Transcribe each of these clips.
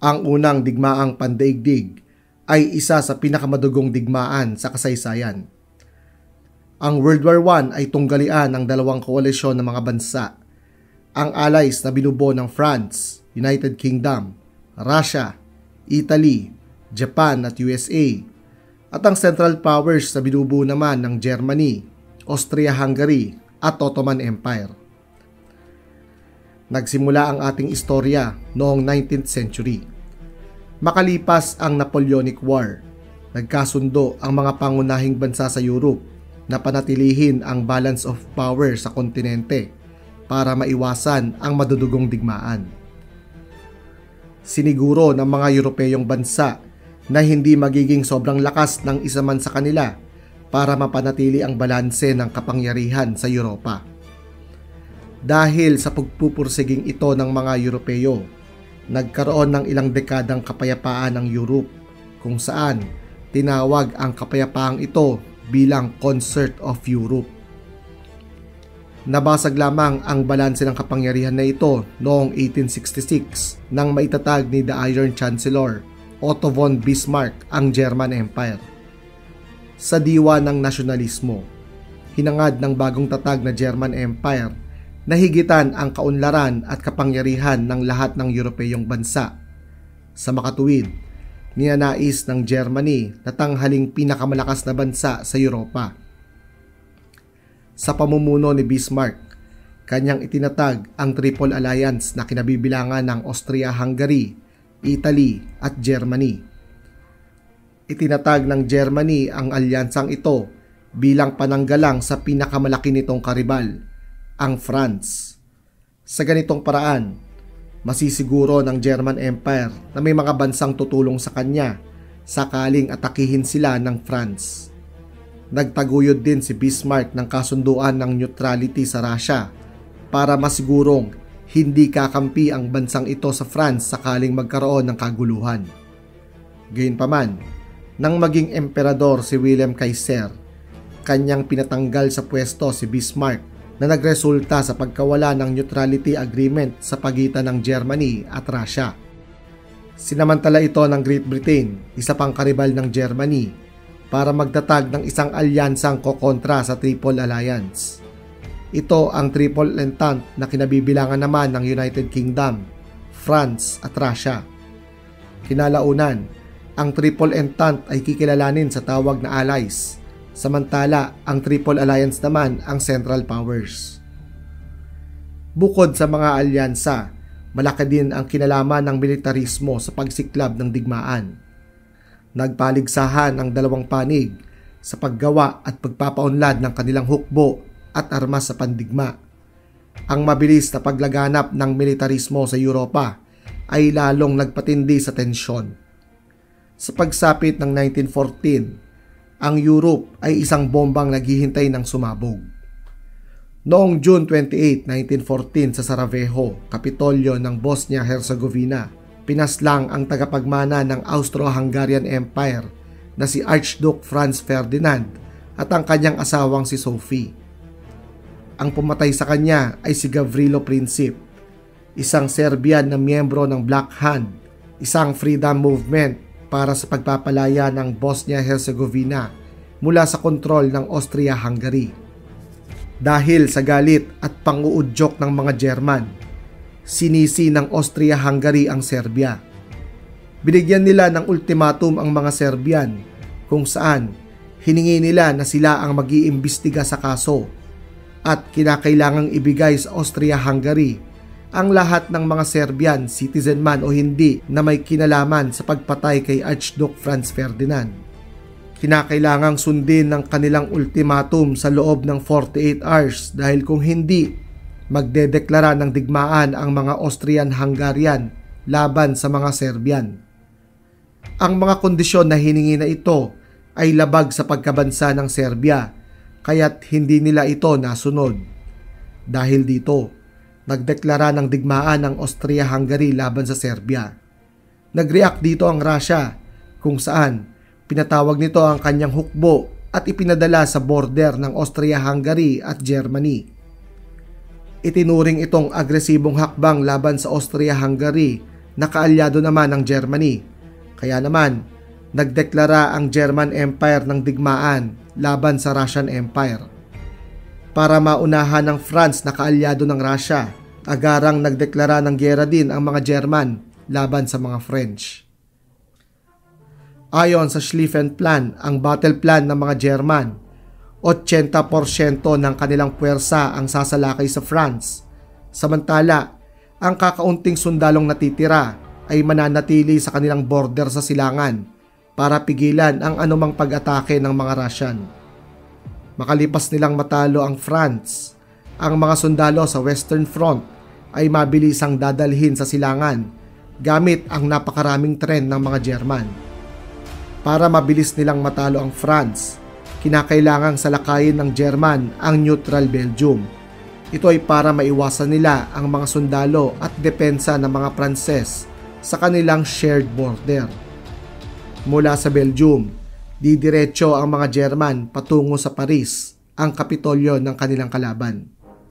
Ang unang digmaang pandaigdig ay isa sa pinakamadugong digmaan sa kasaysayan. Ang World War I ay tunggalian ng dalawang koalisyon ng mga bansa, ang Allies na binubuo ng France, United Kingdom, Russia, Italy, Japan at USA, at ang Central Powers na binubuo naman ng Germany, Austria-Hungary at Ottoman Empire. Nagsimula ang ating istorya noong 19th century. Makalipas ang Napoleonic War, nagkasundo ang mga pangunahing bansa sa Europe na panatilihin ang balance of power sa kontinente para maiwasan ang madudugong digmaan. Siniguro ng mga Europeyong bansa na hindi magiging sobrang lakas ng isa man sa kanila para mapanatili ang balanse ng kapangyarihan sa Europa. Dahil sa pagpupursiging ito ng mga Europeyo, nagkaroon ng ilang dekadang kapayapaan ng Europe kung saan tinawag ang kapayapaang ito bilang Concert of Europe. Nabasag lamang ang balanse ng kapangyarihan na ito noong 1866 nang maitatag ni the Iron Chancellor Otto von Bismarck ang German Empire. Sa diwa ng nasyonalismo, hinangad ng bagong tatag na German Empire na higitan ang kaunlaran at kapangyarihan ng lahat ng Europeyong bansa. Sa makatuwid, ninanais ng Germany na tanghaling pinakamalakas na bansa sa Europa. Sa pamumuno ni Bismarck, kanyang itinatag ang Triple Alliance na kinabibilangan ng Austria-Hungary, Italy at Germany. Itinatag ng Germany ang alyansang ito bilang pananggalang sa pinakamalaki nitong karibal, ang France. Sa ganitong paraan, masisiguro ng German Empire na may mga bansang tutulong sa kanya sakaling atakihin sila ng France. Nagtaguyod din si Bismarck ng kasunduan ng neutrality sa Russia para masigurong hindi kakampi ang bansang ito sa France sakaling magkaroon ng kaguluhan. Gayunpaman, nang maging emperador si William Kaiser, kanyang pinatanggal sa pwesto si Bismarck na nagresulta sa pagkawala ng neutrality agreement sa pagitan ng Germany at Russia. Sinamantala ito ng Great Britain, isa pang karibal ng Germany, para magtatag ng isang alyansang kokontra sa Triple Alliance. Ito ang Triple Entente na kinabibilangan naman ng United Kingdom, France at Russia. Kinalaunan, ang Triple Entente ay kikilalanin sa tawag na Allies, samantala ang Triple Alliance naman ang Central Powers. Bukod sa mga alyansa, malaki din ang kinalaman ng militarismo sa pagsiklab ng digmaan. Nagpaligsahan ang dalawang panig sa paggawa at pagpapaunlad ng kanilang hukbo at armas sa pandigma. Ang mabilis na paglaganap ng militarismo sa Europa ay lalong nagpatindi sa tensyon. Sa pagsapit ng 1914, ang Europe ay isang bombang naghihintay ng sumabog. Noong June 28, 1914 sa Sarajevo, Kapitolyo ng Bosnia-Herzegovina, pinaslang ang tagapagmana ng Austro-Hungarian Empire na si Archduke Franz Ferdinand at ang kanyang asawang si Sophie. Ang pumatay sa kanya ay si Gavrilo Princip, isang Serbian na miyembro ng Black Hand, isang freedom movement para sa pagpapalaya ng Bosnia-Herzegovina mula sa kontrol ng Austria-Hungary. Dahil sa galit at panguudyok ng mga German, sinisi ng Austria-Hungary ang Serbia. Binigyan nila ng ultimatum ang mga Serbian kung saan hiningi nila na sila ang mag-iimbestiga sa kaso at kinakailangang ibigay sa Austria-Hungary ang lahat ng mga Serbian, citizen man o hindi, na may kinalaman sa pagpatay kay Archduke Franz Ferdinand. Kinakailangang sundin ng kanilang ultimatum sa loob ng 48 hours dahil kung hindi, magdedeklara ng digmaan ang mga Austrian-Hungarian laban sa mga Serbian. Ang mga kondisyon na hiningi na ito ay labag sa pagkabansa ng Serbia, kaya't hindi nila ito nasunod. Dahil dito, nagdeklara ng digmaan ang Austria-Hungary laban sa Serbia. Nag-react dito ang Russia, kung saan pinatawag nito ang kanyang hukbo at ipinadala sa border ng Austria-Hungary at Germany. Itinuring itong agresibong hakbang laban sa Austria-Hungary nakaalyado naman ng Germany. Kaya naman, nagdeklara ang German Empire ng digmaan laban sa Russian Empire. Para maunahan ng France na kaalyado ng Russia, agarang nagdeklara ng giyera din ang mga German laban sa mga French. Ayon sa Schlieffen Plan, ang battle plan ng mga German, 80% ng kanilang puwersa ang sasalakay sa France. Samantala, ang kakaunting sundalong natitira ay mananatili sa kanilang border sa silangan para pigilan ang anumang pag-atake ng mga Russian. Makalipas nilang matalo ang France, ang mga sundalo sa Western Front ay mabilisang dadalhin sa silangan gamit ang napakaraming tren ng mga German. Para mabilis nilang matalo ang France, kinakailangang salakayin ng German ang neutral Belgium. Ito ay para maiwasan nila ang mga sundalo at depensa ng mga Pranses sa kanilang shared border. Mula sa Belgium, didiretso ang mga German patungo sa Paris, ang kapitolyo ng kanilang kalaban.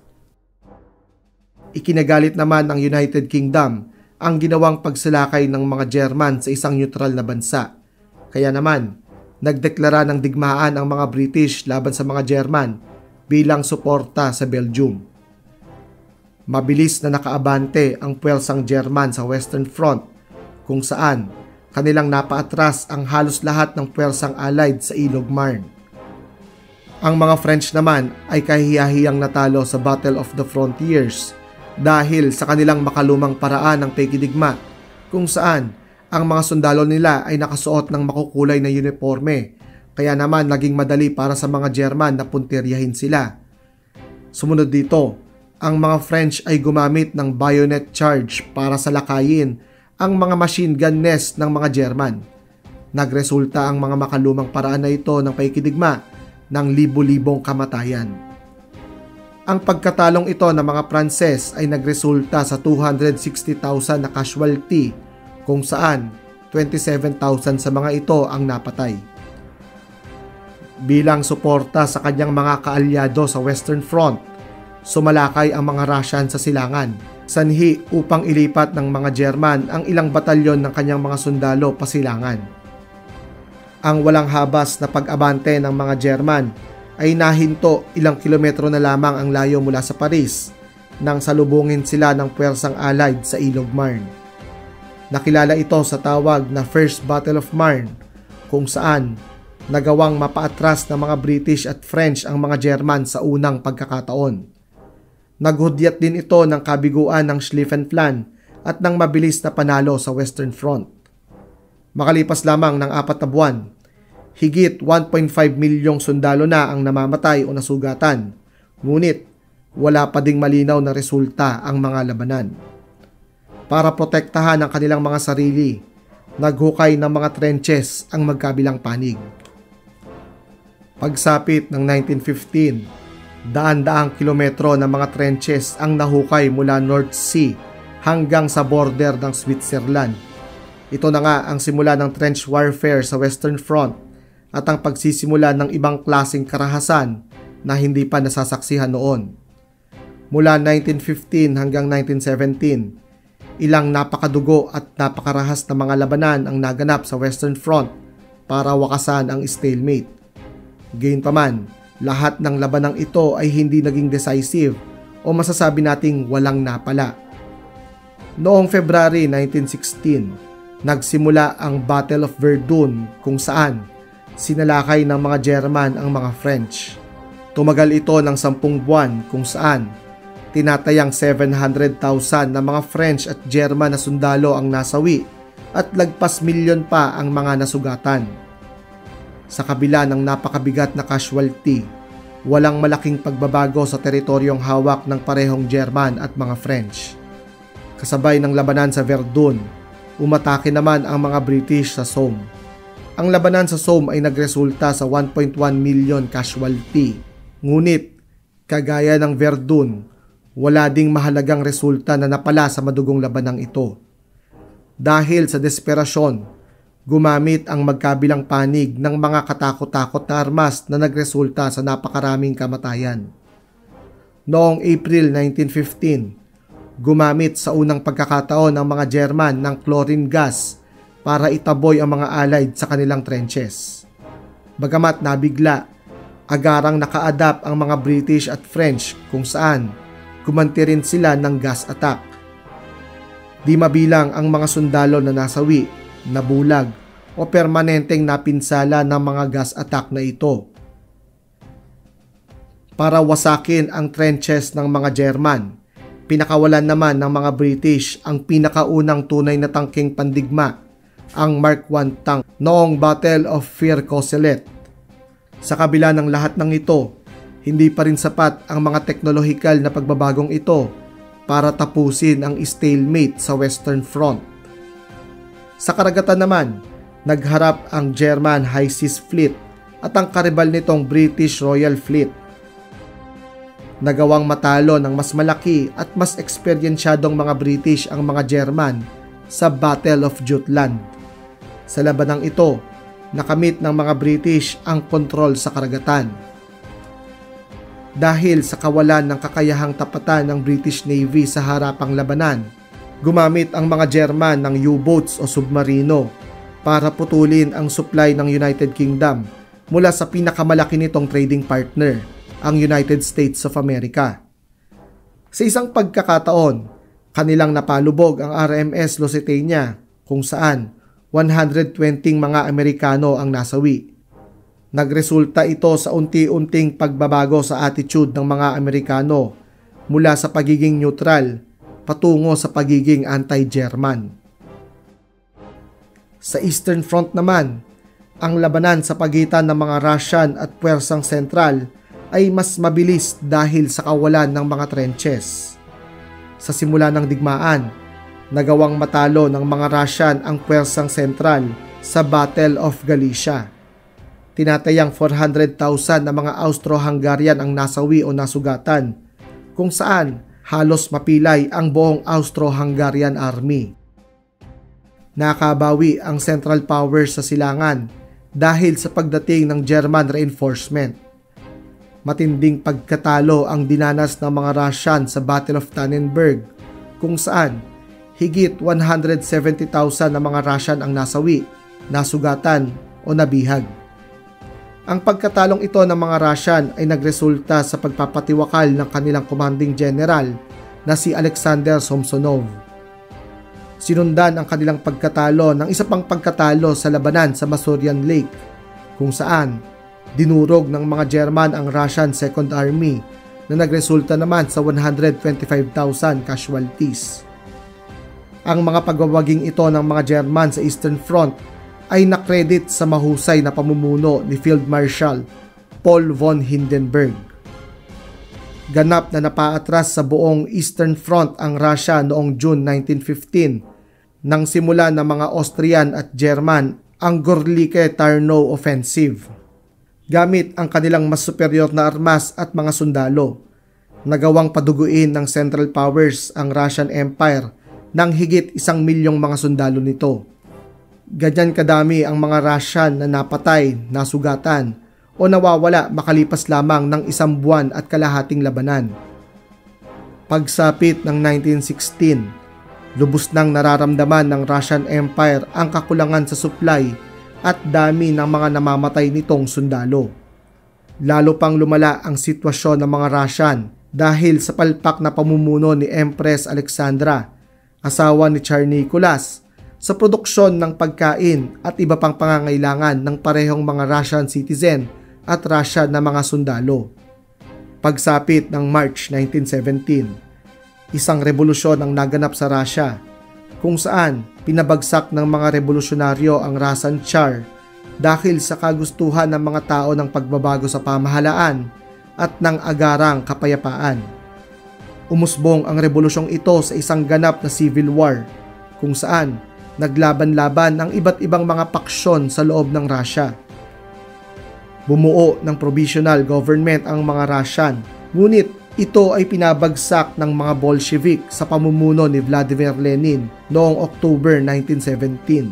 Ikinagalit naman ng United Kingdom ang ginawang pagsalakay ng mga German sa isang neutral na bansa. Kaya naman, nagdeklara ng digmaan ang mga British laban sa mga German bilang suporta sa Belgium. Mabilis na nakaabante ang puwersang German sa Western Front kung saan kanilang napaatras ang halos lahat ng puwersang Allied sa Ilog Marne. Ang mga French naman ay kahiyahiyang natalo sa Battle of the Frontiers dahil sa kanilang makalumang paraan ng pakikidigma kung saan ang mga sundalo nila ay nakasuot ng makukulay na uniforme, kaya naman naging madali para sa mga German na puntiryahin sila. Sumunod dito, ang mga French ay gumamit ng bayonet charge para salakayin ang mga machine gun nest ng mga German. Nagresulta ang mga makalumang paraan na ito ng pakikidigma ng libo-libong kamatayan. Ang pagkatalong ito ng mga Pranses ay nagresulta sa 260,000 na casualty, kung saan 27,000 sa mga ito ang napatay. Bilang suporta sa kanyang mga kaalyado sa Western Front, sumalakay ang mga Russian sa silangan, sanhi upang ilipat ng mga German ang ilang batalyon ng kanyang mga sundalo pa silangan. Ang walang habas na pag-abante ng mga German ay nahinto ilang kilometro na lamang ang layo mula sa Paris nang salubungin sila ng puwersang Allied sa Ilog Marne. Nakilala ito sa tawag na First Battle of Marne, kung saan nagawang mapaatras ng mga British at French ang mga German sa unang pagkakataon. Naghudyat din ito ng kabiguan ng Schlieffen Plan at ng mabilis na panalo sa Western Front. Makalipas lamang ng 4 na buwan, higit 1.5 milyong sundalo na ang namamatay o nasugatan, ngunit wala pa ding malinaw na resulta ang mga labanan. Para protektahan ang kanilang mga sarili, naghukay ng mga trenches ang magkabilang panig. Pagsapit ng 1915, daan-daang kilometro ng mga trenches ang nahukay mula North Sea hanggang sa border ng Switzerland. Ito na nga ang simula ng trench warfare sa Western Front at ang pagsisimula ng ibang klaseng karahasan na hindi pa nasasaksihan noon. Mula 1915 hanggang 1917, ilang napakadugo at napakarahas na mga labanan ang naganap sa Western Front para wakasan ang stalemate. Gayunpaman, lahat ng labanang ito ay hindi naging decisive o masasabi nating walang napala. Noong February 1916, nagsimula ang Battle of Verdun kung saan sinalakay ng mga German ang mga French. Tumagal ito ng 10 buwan kung saan tinatayang 700,000 na mga French at German na sundalo ang nasawi at lagpas milyon pa ang mga nasugatan. Sa kabila ng napakabigat na casualty, walang malaking pagbabago sa teritoryong hawak ng parehong German at mga French. Kasabay ng labanan sa Verdun, umatake naman ang mga British sa Somme. Ang labanan sa Somme ay nagresulta sa 1.1 million casualty. Ngunit, kagaya ng Verdun, wala ding mahalagang resulta na napala sa madugong labanang ito. Dahil sa desperasyon, gumamit ang magkabilang panig ng mga katakot-takot na armas na nagresulta sa napakaraming kamatayan. Noong April 1915, Gumamit sa unang pagkakataon ang mga German ng chlorine gas para itaboy ang mga Allied sa kanilang trenches. Bagamat nabigla, agarang naka-adapt ang mga British at French kung saan gumanti rin sila ng gas attack. Di mabilang ang mga sundalo na nasawi, nabulag o permanenteng napinsala ng mga gas attack na ito. Para wasakin ang trenches ng mga German, pinakawalan naman ng mga British ang pinakaunang tunay na tangking pandigma, ang Mark I tank noong Battle of Fère-Courcelette. Sa kabila ng lahat ng ito, hindi pa rin sapat ang mga teknolohikal na pagbabagong ito para tapusin ang stalemate sa Western Front. Sa karagatan naman, nagharap ang German High Seas Fleet at ang karibal nitong British Royal Fleet. Nagawang matalo ng mas malaki at mas eksperyensyadong mga British ang mga German sa Battle of Jutland. Sa labanang ito, nakamit ng mga British ang kontrol sa karagatan. Dahil sa kawalan ng kakayahang tapatan ng British Navy sa harapang labanan, gumamit ang mga German ng U-boats o submarino para putulin ang supply ng United Kingdom mula sa pinakamalaki nitong trading partner, ang United States of America. Sa isang pagkakataon, kanilang napalubog ang RMS Lusitania kung saan 120 mga Amerikano ang nasawi. Nagresulta ito sa unti-unting pagbabago sa attitude ng mga Amerikano mula sa pagiging neutral patungo sa pagiging anti-German. Sa Eastern Front naman, ang labanan sa pagitan ng mga Russian at puwersang sentral ay mas mabilis dahil sa kawalan ng mga trenches. Sa simula ng digmaan, nagawang matalo ng mga Russian ang puwersang sentral sa Battle of Galicia. Tinatayang 400,000 na mga Austro-Hungarian ang nasawi o nasugatan, kung saan halos mapilay ang buong Austro-Hungarian Army. Nakabawi ang Central Powers sa silangan dahil sa pagdating ng German reinforcement. Matinding pagkatalo ang dinanas ng mga Russian sa Battle of Tannenberg, kung saan higit 170,000 na mga Russian ang nasawi, nasugatan o nabihag. Ang pagkatalong ito ng mga Russian ay nagresulta sa pagpapatiwakal ng kanilang commanding general na si Alexander Samsonov. Sinundan ang kanilang pagkatalo ng isa pang pagkatalo sa labanan sa Masurian Lake, kung saan dinurog ng mga German ang Russian Second Army na nagresulta naman sa 125,000 casualties. Ang mga pagwawaging ito ng mga German sa Eastern Front ay nakredit sa mahusay na pamumuno ni Field Marshal Paul von Hindenburg. Ganap na napaatras sa buong Eastern Front ang Russia noong June 1915 nang simula ng mga Austrian at German ang Gorlice-Tarnow Offensive. Gamit ang kanilang mas superior na armas at mga sundalo, nagawang paduguin ng Central Powers ang Russian Empire ng higit 1,000,000 mga sundalo nito. Ganyan kadami ang mga Russian na napatay, nasugatan o nawawala makalipas lamang ng 1 buwan at kalahating labanan. Pagsapit ng 1916, lubos nang nararamdaman ng Russian Empire ang kakulangan sa supply at dami ng mga namamatay nitong sundalo. Lalo pang lumala ang sitwasyon ng mga Russian dahil sa palpak na pamumuno ni Empress Alexandra, asawa ni Tsar Nicholas, sa produksyon ng pagkain at iba pang pangangailangan ng parehong mga Russian citizen at Russian na mga sundalo. Pagsapit ng March 1917, isang revolusyon ang naganap sa Russia, kung saan pinabagsak ng mga revolusyonaryo ang Russian Tsar dahil sa kagustuhan ng mga tao ng pagbabago sa pamahalaan at ng agarang kapayapaan. Umusbong ang revolusyong ito sa isang ganap na civil war, kung saan naglaban-laban ang iba't ibang mga paksyon sa loob ng Russia. Bumuo ng provisional government ang mga Russian, ngunit ito ay pinabagsak ng mga Bolshevik sa pamumuno ni Vladimir Lenin noong October 1917.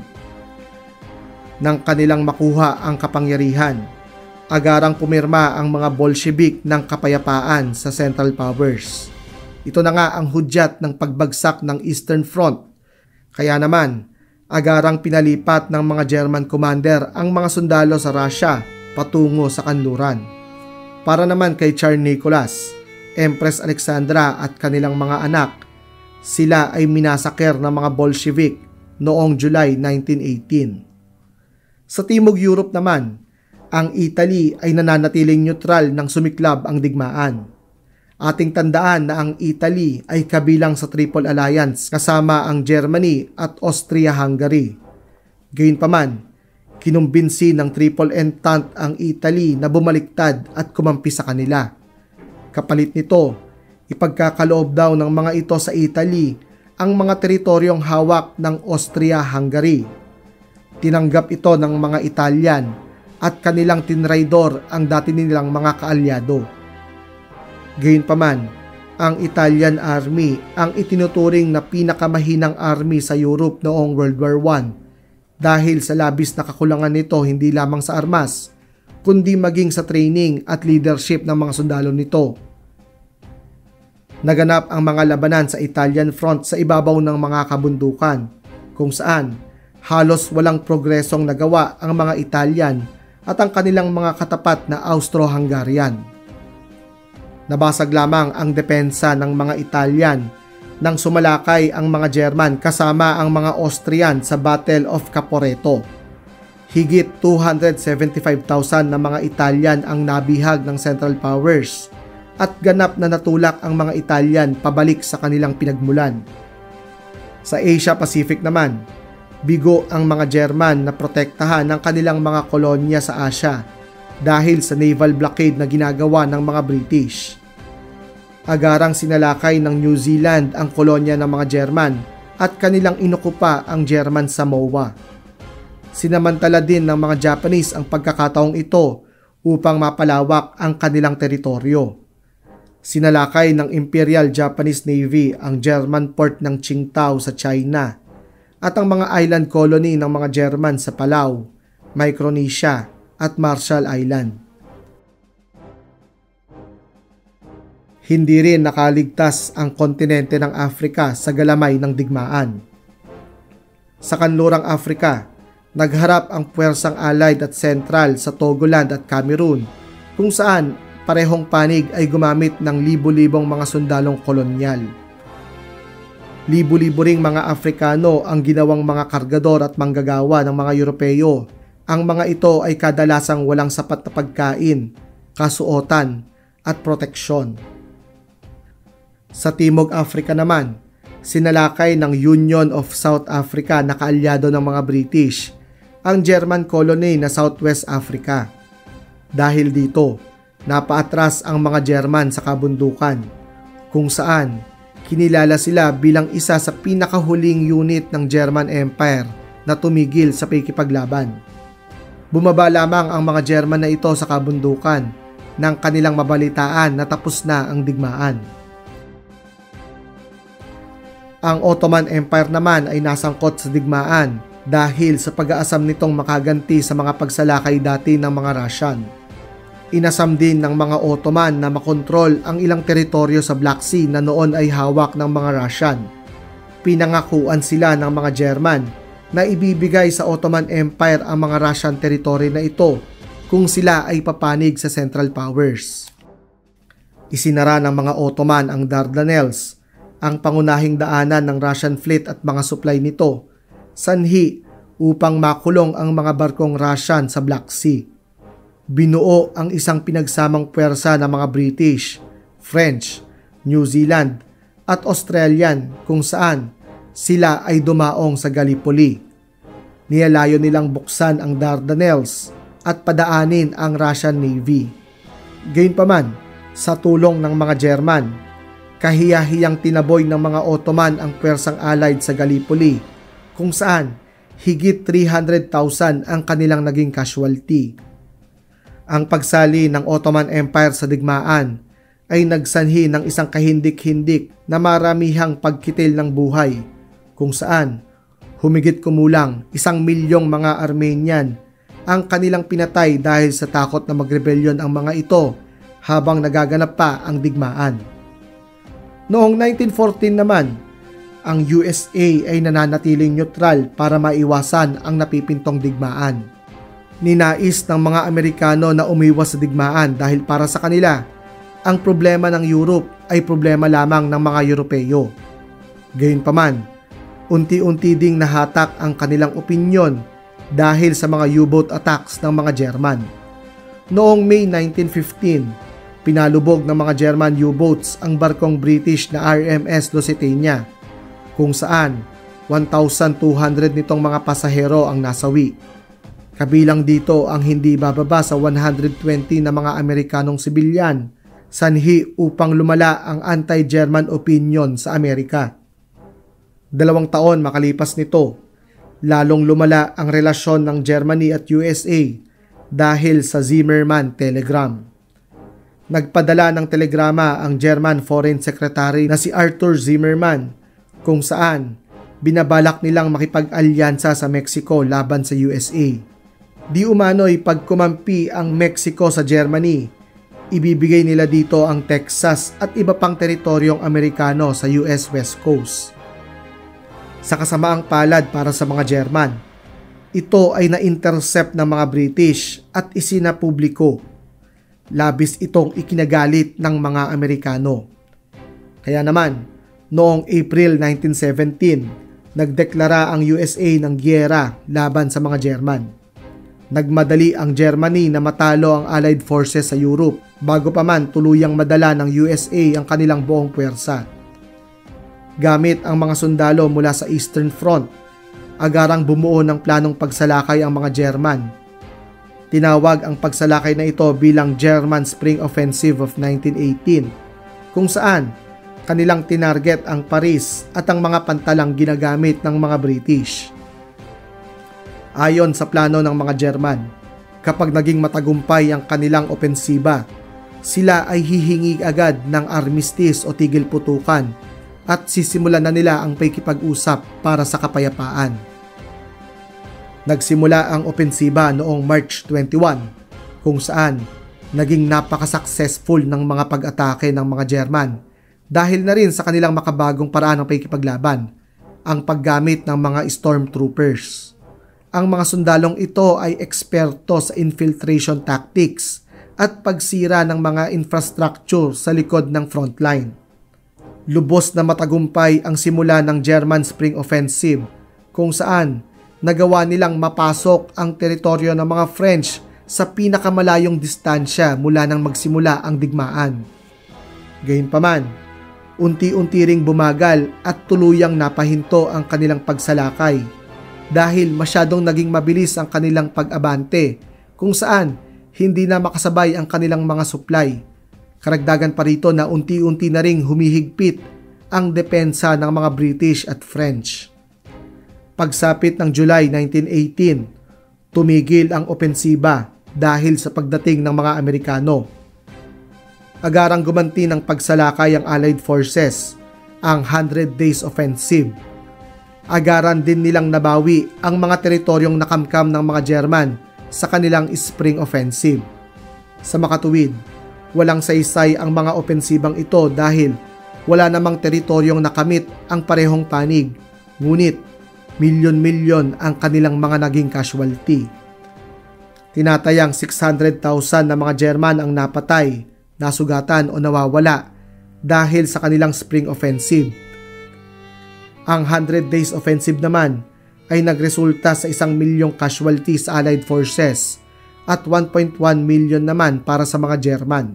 Nang kanilang makuha ang kapangyarihan, agarang pumirma ang mga Bolshevik ng kapayapaan sa Central Powers. Ito na nga ang hudyat ng pagbagsak ng Eastern Front. Kaya naman, agarang pinalipat ng mga German commander ang mga sundalo sa Russia patungo sa kanluran. Para naman kay Tsar Nicholas, Empress Alexandra at kanilang mga anak, sila ay minasaker ng mga Bolshevik noong July 1918. Sa Timog Europe naman, ang Italy ay nananatiling neutral nang sumiklab ang digmaan. Ating tandaan na ang Italy ay kabilang sa Triple Alliance kasama ang Germany at Austria-Hungary. Gayunpaman, kinumbinsi ng Triple Entente ang Italy na bumaliktad at kumampi sa kanila. Kapalit nito, ipagkakaloob daw ng mga ito sa Italy ang mga teritoryong hawak ng Austria-Hungary. Tinanggap ito ng mga Italian at kanilang tinraidor ang dati nilang mga kaalyado. Gayunpaman, ang Italian Army ang itinuturing na pinakamahinang army sa Europe noong World War I dahil sa labis na kakulangan nito hindi lamang sa armas, kundi maging sa training at leadership ng mga sundalo nito. Naganap ang mga labanan sa Italian front sa ibabaw ng mga kabundukan, kung saan halos walang progresong nagawa ang mga Italian at ang kanilang mga katapat na Austro-Hungarian. Nabasag lamang ang depensa ng mga Italian nang sumalakay ang mga German kasama ang mga Austrian sa Battle of Caporetto. Higit 275,000 na mga Italian ang nabihag ng Central Powers at ganap na natulak ang mga Italian pabalik sa kanilang pinagmulan. Sa Asia Pacific naman, bigo ang mga German na protektahan ng kanilang mga kolonya sa Asia dahil sa naval blockade na ginagawa ng mga British. Agarang sinalakay ng New Zealand ang kolonya ng mga German at kanilang inukupa ang German Samoa. Sinamantala din ng mga Japanese ang pagkakataong ito upang mapalawak ang kanilang teritoryo. Sinalakay ng Imperial Japanese Navy ang German port ng Qingdao sa China at ang mga island colony ng mga German sa Palau, Micronesia at Marshall Island. Hindi rin nakaligtas ang kontinente ng Africa sa galamay ng digmaan. Sa kanlurang Africa, nagharap ang puwersang Allied at Central sa Togoland at Cameroon, kung saan parehong panig ay gumamit ng libo-libong mga sundalong kolonyal. Libo-libo ring mga Afrikano ang ginawang mga kargador at manggagawa ng mga Europeo. Ang mga ito ay kadalasang walang sapat na pagkain, kasuotan at proteksyon. Sa Timog Africa naman, sinalakay ng Union of South Africa na kaalyado ng mga British ang German colony na Southwest Africa. Dahil dito, napaatras ang mga German sa kabundukan, kung saan kinilala sila bilang isa sa pinakahuling unit ng German Empire na tumigil sa pakikipaglaban. Bumaba lamang ang mga German na ito sa kabundukan nang kanilang mabalitaan na tapos na ang digmaan. Ang Ottoman Empire naman ay nasangkot sa digmaan dahil sa pag-aasam nitong makaganti sa mga pagsalakay dati ng mga Russian. Inasam din ng mga Ottoman na makontrol ang ilang teritoryo sa Black Sea na noon ay hawak ng mga Russian. Pinangakuan sila ng mga German na ibibigay sa Ottoman Empire ang mga Russian territory na ito kung sila ay papanig sa Central Powers. Isinara ng mga Ottoman ang Dardanelles, ang pangunahing daanan ng Russian fleet at mga supply nito, sanhi upang makulong ang mga barkong Russian sa Black Sea. Binuo ang isang pinagsamang puwersa ng mga British, French, New Zealand at Australian kung saan sila ay dumaong sa Gallipoli. Niyalayo nilang buksan ang Dardanelles at padaanin ang Russian Navy. Gayunpaman, sa tulong ng mga German, kahiya-hiyang tinaboy ng mga Ottoman ang puwersang Allied sa Gallipoli, kung saan higit 300,000 ang kanilang naging casualty. Ang pagsali ng Ottoman Empire sa digmaan ay nagsanhi ng isang kahindik-hindik na maramihang pagkitil ng buhay, kung saan humigit kumulang 1,000,000 mga Armenian ang kanilang pinatay dahil sa takot na magrebelyon ang mga ito habang nagaganap pa ang digmaan. Noong 1914 naman, ang USA ay nananatiling neutral para maiwasan ang napipintong digmaan. Ninais ng mga Amerikano na umiwas sa digmaan dahil para sa kanila, ang problema ng Europe ay problema lamang ng mga Europeo. Gayunpaman, unti-unti ding nahatak ang kanilang opinyon dahil sa mga U-boat attacks ng mga German. Noong May 1915, pinalubog ng mga German U-boats ang barkong British na RMS Lusitania, kung saan 1,200 nitong mga pasahero ang nasawi. Kabilang dito ang hindi bababa sa 120 na mga Amerikanong sibilyan, sanhi upang lumala ang anti-German opinion sa Amerika. 2 taon makalipas nito, lalong lumala ang relasyon ng Germany at USA dahil sa Zimmermann Telegram. Nagpadala ng telegrama ang German Foreign Secretary na si Arthur Zimmermann kung saan binabalak nilang makipag-alyansa sa Mexico laban sa USA. Di umano'y pagkumampi ang Mexico sa Germany, ibibigay nila dito ang Texas at iba pang teritoryong Amerikano sa US West Coast. Sa kasamaang palad para sa mga German, ito ay na-intercept ng mga British at isinapubliko. Labis itong ikinagalit ng mga Amerikano. Kaya naman, noong April 1917, nagdeklara ang USA ng giyera laban sa mga German. Nagmadali ang Germany na matalo ang Allied forces sa Europe bago pa man tuluyang madala ng USA ang kanilang buong puwersa. Gamit ang mga sundalo mula sa Eastern Front, agarang bumuo ng planong pagsalakay ang mga German. Tinawag ang pagsalakay na ito bilang German Spring Offensive of 1918, kung saan kanilang tinarget ang Paris at ang mga pantalang ginagamit ng mga British. Ayon sa plano ng mga German, kapag naging matagumpay ang kanilang opensiba, sila ay hihingi agad ng armistice o tigil putukan at sisimulan na nila ang pakikipag-usap para sa kapayapaan. Nagsimula ang opensiba noong March 21, kung saan naging napaka-successful ng mga pag-atake ng mga German dahil na rin sa kanilang makabagong paraan ng pakikipaglaban, ang paggamit ng mga stormtroopers. Ang mga sundalong ito ay eksperto sa infiltration tactics at pagsira ng mga infrastructure sa likod ng frontline. Lubos na matagumpay ang simula ng German Spring Offensive, kung saan nagawa nilang mapasok ang teritoryo ng mga French sa pinakamalayong distansya mula nang magsimula ang digmaan. Gayunpaman, unti-unti ring bumagal at tuluyang napahinto ang kanilang pagsalakay dahil masyadong naging mabilis ang kanilang pag-abante, kung saan hindi na makasabay ang kanilang mga supply. Karagdagan pa rito na unti-unti na ring humihigpit ang depensa ng mga British at French. Pagsapit ng July 1918, tumigil ang opensiba dahil sa pagdating ng mga Amerikano. Agarang gumanti ng pagsalakay ang Allied forces, ang 100 Days Offensive. Agaran din nilang nabawi ang mga teritoryong nakamkam ng mga German sa kanilang Spring Offensive. Sa makatuwid, walang saysay ang mga opensibang ito dahil wala namang teritoryong nakamit ang parehong panig, ngunit milyon-milyon ang kanilang mga naging casualty. Tinatayang 600,000 na mga German ang napatay, nasugatan o nawawala dahil sa kanilang Spring Offensive. Ang 100 Days Offensive naman ay nagresulta sa 1,000,000 casualties sa Allied forces at 1.1 million naman para sa mga German.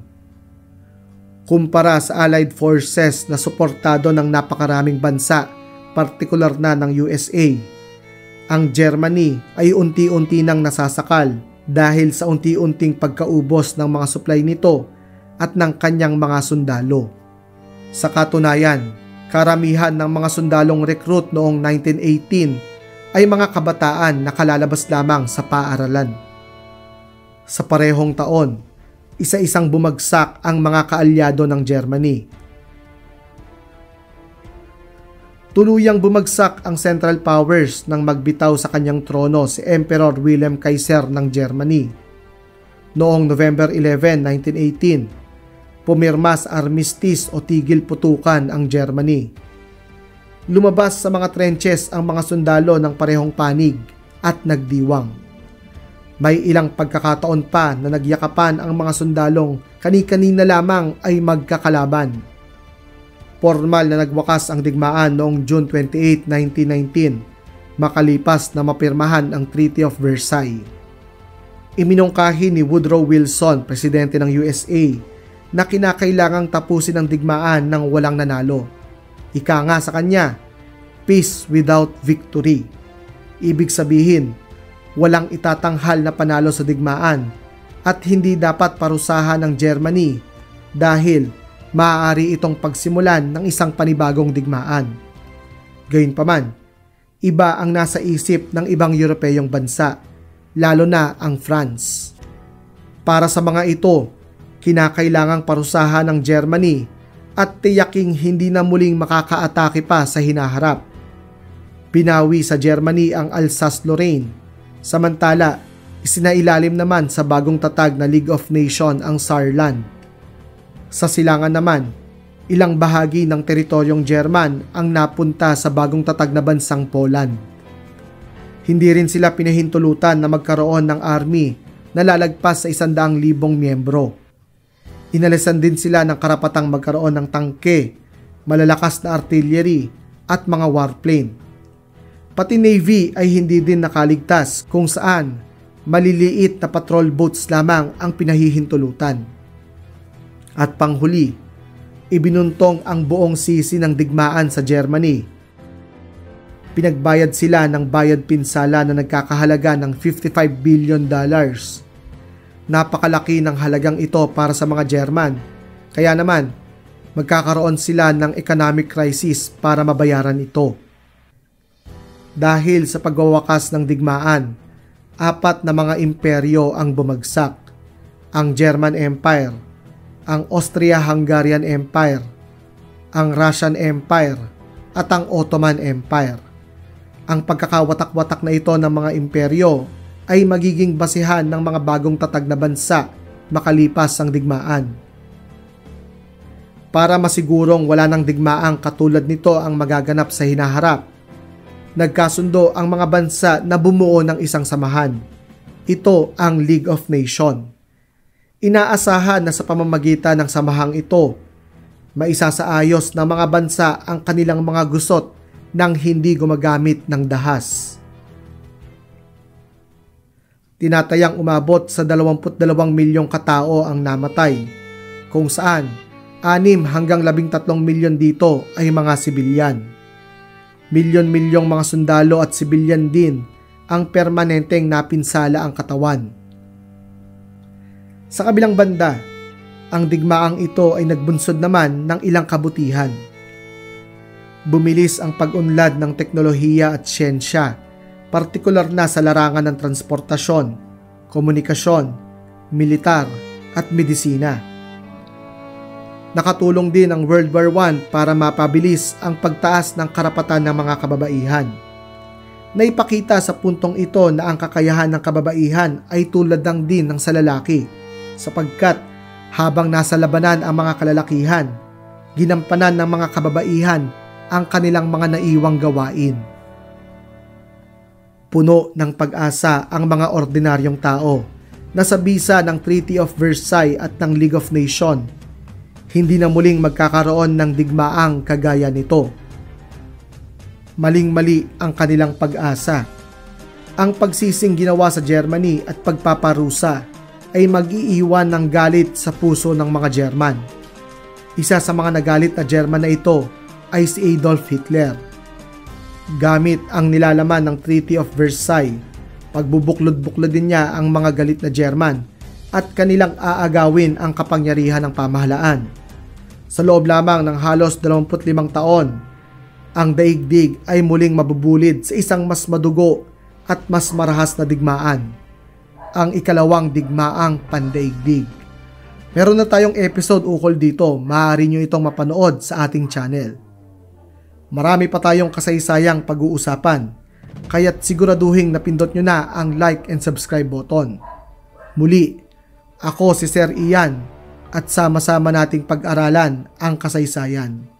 Kumpara sa Allied forces na suportado ng napakaraming bansa, partikular na ng USA, ang Germany ay unti-unti nang nasasakal dahil sa unti-unting pagkaubos ng mga supply nito at ng kanyang mga sundalo. Sa katunayan, karamihan ng mga sundalong recruit noong 1918 ay mga kabataan na kalalabas lamang sa paaralan. Sa parehong taon, isa-isang bumagsak ang mga kaalyado ng Germany. Tuluyang bumagsak ang Central Powers nang magbitaw sa kanyang trono si Emperor Wilhelm Kaiser ng Germany. Noong November 11, 1918, pumirma sa armistice o tigil putukan ang Germany. Lumabas sa mga trenches ang mga sundalo ng parehong panig at nagdiwang. May ilang pagkakataon pa na nagyakapan ang mga sundalong kani-kanina lamang ay magkakalaban. Formal na nagwakas ang digmaan noong June 28, 1919, makalipas na mapirmahan ang Treaty of Versailles. Iminungkahi ni Woodrow Wilson, presidente ng USA, na kinakailangang tapusin ang digmaan ng walang nanalo. Ika nga sa kanya, peace without victory. Ibig sabihin, walang itatanghal na panalo sa digmaan at hindi dapat parusahan ng Germany dahil maaari itong pagsimulan ng isang panibagong digmaan. Gayunpaman, iba ang nasa isip ng ibang Europeyong bansa, lalo na ang France. Para sa mga ito, kinakailangang parusahan ng Germany at tiyaking hindi na muling makakaatake pa sa hinaharap. Binawi sa Germany ang Alsace-Lorraine, samantala isinailalim naman sa bagong tatag na League of Nations ang Saarland. Sa silangan naman, ilang bahagi ng teritoryong German ang napunta sa bagong tatag na bansang Poland. Hindi rin sila pinahintulutan na magkaroon ng army na lalagpas sa 100,000 miyembro. Inalisan din sila ng karapatang magkaroon ng tangke, malalakas na artillery at mga warplane. Pati Navy ay hindi din nakaligtas kung saan maliliit na patrol boats lamang ang pinahihintulutan. At panghuli, ibinuntong ang buong sisi ng digmaan sa Germany. Pinagbayad sila ng bayad pinsala na nagkakahalaga ng $55 billion. Napakalaki ng halagang ito para sa mga German, kaya naman magkakaroon sila ng economic crisis para mabayaran ito. Dahil sa pagwawakas ng digmaan, 4 na mga imperyo ang bumagsak: ang German Empire, ang Austria-Hungarian Empire, ang Russian Empire, at ang Ottoman Empire. Ang pagkakawatak-watak na ito ng mga imperyo ay magiging basihan ng mga bagong tatag na bansa makalipas ang digmaan. Para masigurong wala ng digmaang katulad nito ang magaganap sa hinaharap, nagkasundo ang mga bansa na bumuo ng isang samahan. Ito ang League of Nations. Inaasahan na sa pamamagitan ng samahang ito, maisasaayos ng mga bansa ang kanilang mga gusot nang hindi gumagamit ng dahas. Tinatayang umabot sa 22 milyong katao ang namatay, kung saan 6 hanggang 13 milyon dito ay mga sibilyan. Milyon-milyong mga sundalo at sibilyan din ang permanenteng napinsala ang katawan. Sa kabilang banda, ang digmaang ito ay nagbunsod naman ng ilang kabutihan. Bumilis ang pag-unlad ng teknolohiya at siyensya, partikular na sa larangan ng transportasyon, komunikasyon, militar at medisina. Nakatulong din ang World War I para mapabilis ang pagtaas ng karapatan ng mga kababaihan. Naipakita sa puntong ito na ang kakayahan ng kababaihan ay tulad lang din ng sa lalaki, sapagkat habang nasa labanan ang mga kalalakihan, ginampanan ng mga kababaihan ang kanilang mga naiwang gawain. Puno ng pag-asa ang mga ordinaryong tao na sa bisa ng Treaty of Versailles at ng League of Nations, hindi na muling magkakaroon ng digmaang kagaya nito. Maling-mali ang kanilang pag-asa. Ang pagsising ginawa sa Germany at pagpaparusa ay mag-iiwan ng galit sa puso ng mga German. Isa sa mga nagalit na German na ito ay si Adolf Hitler. Gamit ang nilalaman ng Treaty of Versailles, pagbubuklod-buklodin niya ang mga galit na German at kanilang aagawin ang kapangyarihan ng pamahalaan. Sa loob lamang ng halos 25 taon, ang daigdig ay muling mabubulid sa isang mas madugo at mas marahas na digmaan, ang ikalawang digmaang pandaigdig. Meron na tayong episode ukol dito, maaari nyo itong mapanood sa ating channel. Marami pa tayong kasaysayang pag-uusapan, kaya't siguraduhin napindot nyo na ang like and subscribe button. Muli, ako si Sir Ian at sama-sama nating pag-aralan ang kasaysayan.